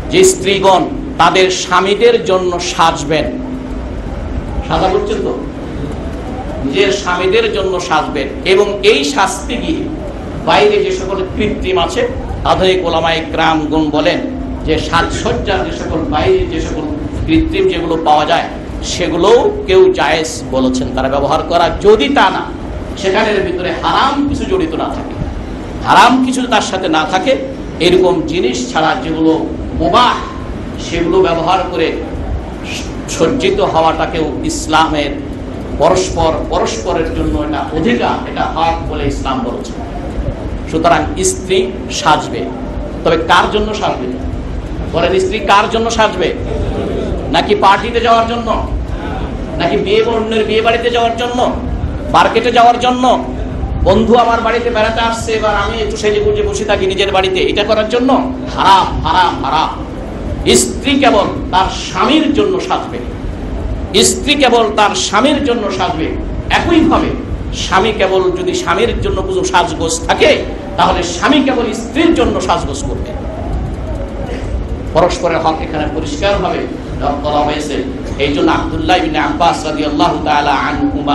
যে স্ত্রীগণ তাদের স্বামীদের জন্য সাজবেন, সাজা করছেন তো, নিজের স্বামীদের জন্য সাজবেন, এবং এই সাজতে গিয়ে বাইরে যে সকল কৃত্রিম আছে, আধুনিক ওলামায়ে কেরামগণ বলেন যে সাজসজ্জার যে সকল বাইরে যে সকল কৃত্রিম যেগুলো পাওয়া যায় সেগুলোও কেউ জায়েজ বলেছেন তারা ব্যবহার করা, যদি তা না সেখানের ভিতরে হারাম কিছু জড়িত না থাকে, হারাম কিছু তার সাথে না থাকে, এরকম জিনিস ছাড়া যেগুলো মুবাহ সেগুলো ব্যবহার করে সজ্জিত হওয়াটাকেও ইসলামের পরস্পরের জন্য এটা অধিকার, এটা হক বলে ইসলাম বলেছে। সুতরাং স্ত্রী সাজবে, তবে কার জন্য সাজবে? বলেন, স্ত্রী কার জন্য সাজবে? নাকি পার্টিতে যাওয়ার জন্য, নাকি অন্যের বিয়ে বাড়িতে যাওয়ার জন্য, মার্কেটে যাওয়ার জন্য, বন্ধু আমার বাড়িতে বেড়াতে আসছে এবার আমি একটু সেজে গুজে বসে থাকি নিজের বাড়িতে, এটা করার জন্য? হারাম, হারাম, হারাম। স্ত্রী কেবল তার স্বামীর জন্য সাজবে, স্ত্রী কেবল তার স্বামীর জন্য সাজবে। একইভাবে স্বামী কেবল যদি স্বামীর জন্য কিছু সাজগোজ থাকে তাহলে স্বামী কেবল স্ত্রীর জন্য সাজগোজ করবে। পরস্পরের হক এখানে পরিষ্কার ভাবে বলা হয়েছে। এই জন্য আব্দুল্লাহ ইবনে আব্বাস রাদিয়াল্লাহু তাআলা আনহুমা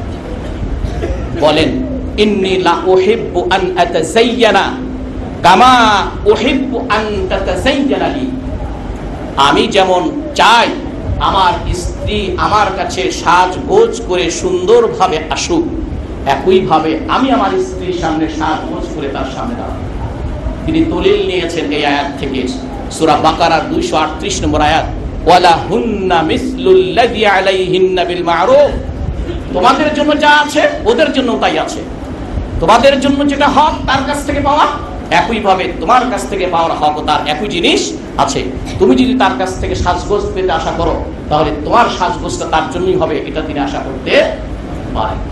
বলেন, ইন্নী লা উহিব্বু আন আতাযায়্যানা কামা উহিব্বু আন তাতাযায়্যানা লি। আমি যেমন চাই আমার স্ত্রী আমার কাছে সাজগোজ করে সুন্দরভাবে আসুক, একইভাবে আমি আমার স্ত্রীর সামনে সাজগোজ করে তার সামনে দাঁড়াবো। তিনি দলিল নিয়েছেন এই আয়াত থেকে, সূরা বাকারার 238 নম্বর আয়াত, ওয়ালা হুন্না মিসলুল্লাযী আলাইহিন্না বিল মা'রুফ। তোমাদের জন্য যা আছে ওদের জন্য তাই আছে, তোমাদের জন্য যেটা হক তার কাছ থেকে পাওয়া, একইভাবে তোমার কাছ থেকে পাওয়ার হক তার একই জিনিস আছে। তুমি যদি তার কাছ থেকে সাজগোজ পেতে আশা করো তাহলে তোমার সাজগোজটা তার জন্যই হবে, এটা তিনি আশা করতে পারেন।